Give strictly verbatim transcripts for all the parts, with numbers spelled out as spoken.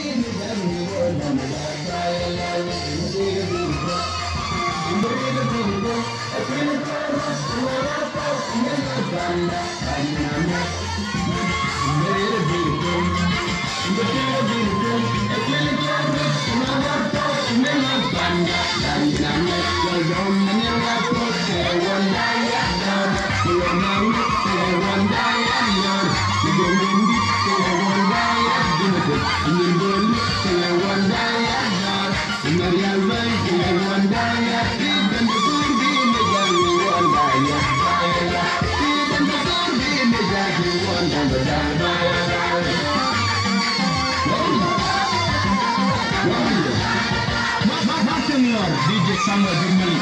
D J Samba Dirmani.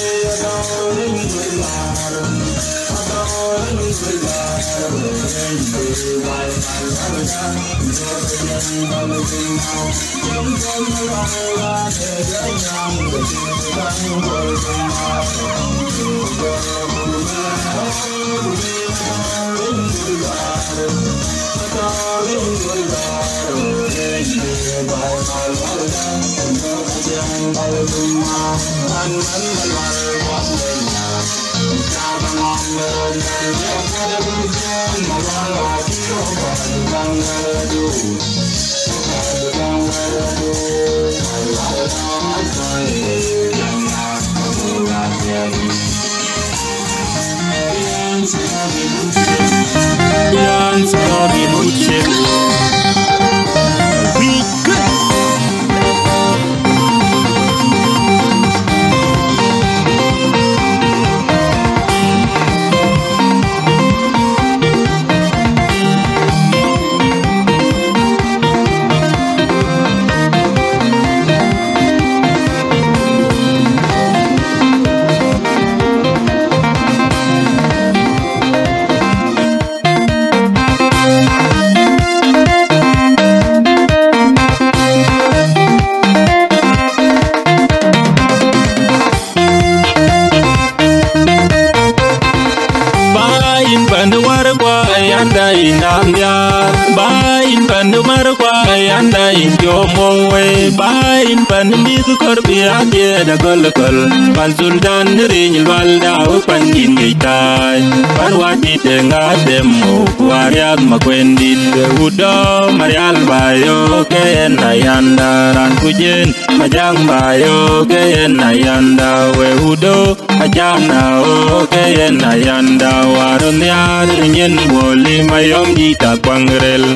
Baai pandu marwa anda injo mowe baai pandu mitu korbi ade da gol gol pan sultan ring walda upangin gitai parwati tenga demo wariat makwendit udo marial bayo ken ayanda ran kujen majang bayo ken ayanda we udo ajana o ken ayanda warun ya nyen boli mayom di takwangrel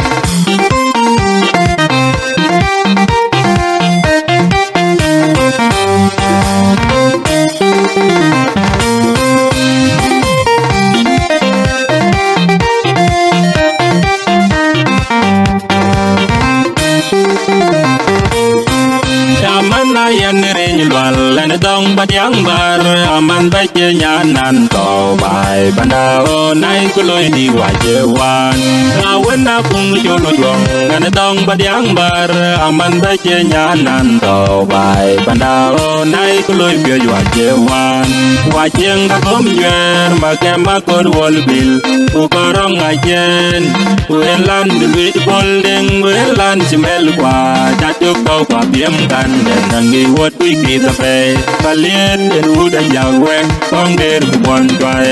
Lan dong badiang bar aman baje nyanan to bai bandao nai kuloi di wajewan awen apung jolo jong lan dong badiang bar aman baje nyanan to bai bandao nai kuloi bio wajewan wajeng ka kom yer makem makor wol bil ku korong ajen uelan duit bolding uelan simel kwa jatuk kau kwa biem kan dan nangi wot wiki tape Kalien en uda yawe konger kubon twae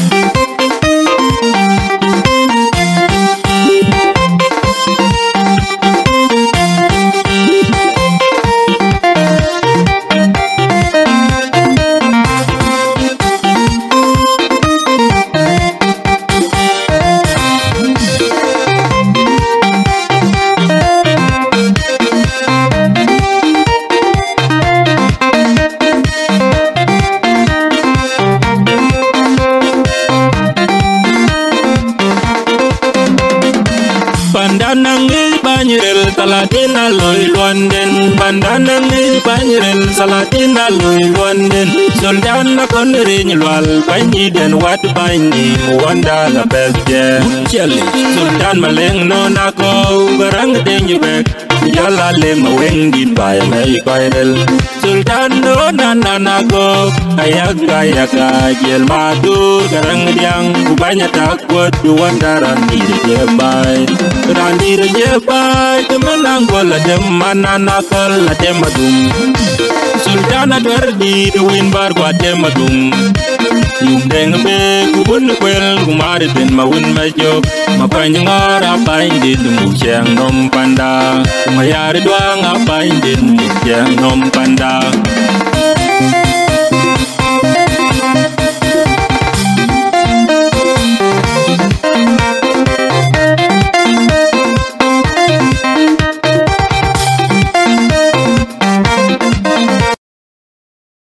Salatina loy London bandana ngi banyirel salatina loy London sultan na konrin lwal banyi den wat banyi wanda la besje cheli sultan maleng no nako barang denyu bek jala le maweng di bay mai koidel sultan no nana go ayak ayak jel madur garang diang banyak takut duandaran di jebai randi jebai temenang bola demana nakal la demadum sultan adwardi duin bar kwa demadum Yundeng be kubun kwel kumari ten mawun majo mapanyang apa indin musyang nom panda mayari doang apa indin musyang nom panda